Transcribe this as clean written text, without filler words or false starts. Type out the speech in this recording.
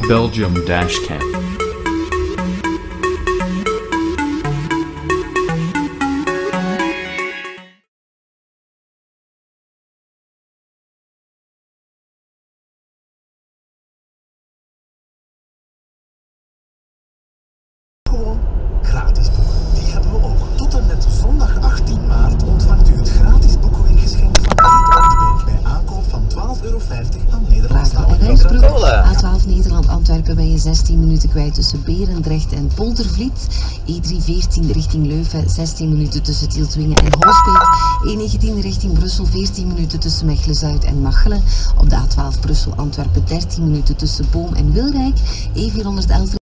Belgium Dashcam. Gewoon gratis boeken. Die hebben we ook. Tot en met zondag 18 maart ontvangt u het gratis boekenweekgeschenk van Splitpoint bij aankoop van €12,50 aan Nederlandstalige A12 Nederland-Antwerpen ben je 16 minuten kwijt tussen Berendrecht en Poldervliet. E314 richting Leuven 16 minuten tussen Tieltwingen en Holsbeek. E19 richting Brussel 14 minuten tussen Mechelen-Zuid en Machelen. Op de A12 Brussel-Antwerpen 13 minuten tussen Boom en Wilrijk. E411